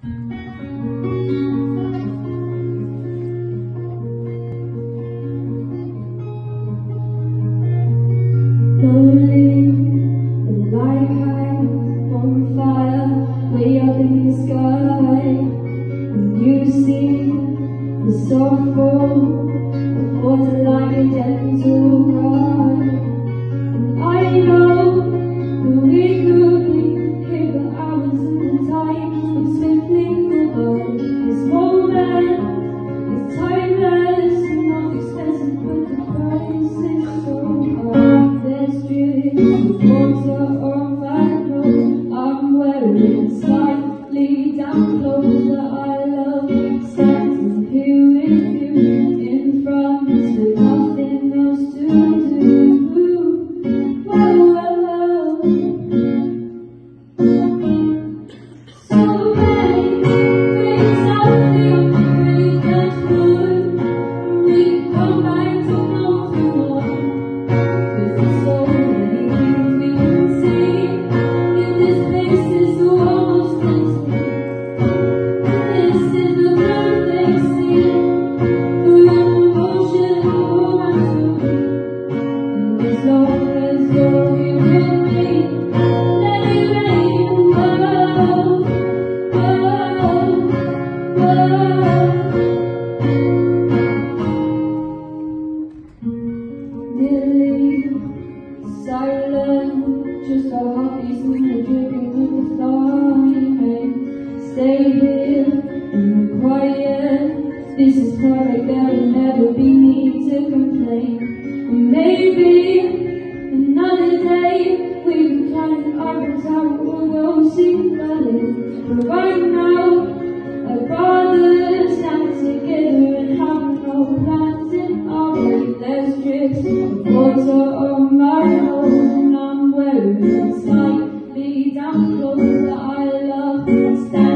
Slowly, the light hangs on fire way up in the sky, and you see the soft fall of water like a gentle cry. And I know that we could be here for hours and time would swiftly go by. This moment is timeless and not expensive, but the price is so high. There's drips of water on my clothes. I'm wearing slightly down clothes that I love. Standing here with you in front with nothing else to do. Whoa, whoa, whoa. So many things I feel really can't prove. We come back to know tomorrow. There's so many things we can see. In this place is almost empty. This is the perfect scene for an emotion for my soul. And as long as you're here with me, let it rain. Whoa, whoa, whoa. Nearly silent, just our heartbeats and the dripping with the flame. Stay here in the quiet. This is perfect, there will never be need to complain. And maybe another day we can climb the Eiffel Tower or go sing ballet. But right now, I'd rather stand together and have no plans in our way. There's drips of water on my clothes, and I'm wearing slightly down clothes that I love.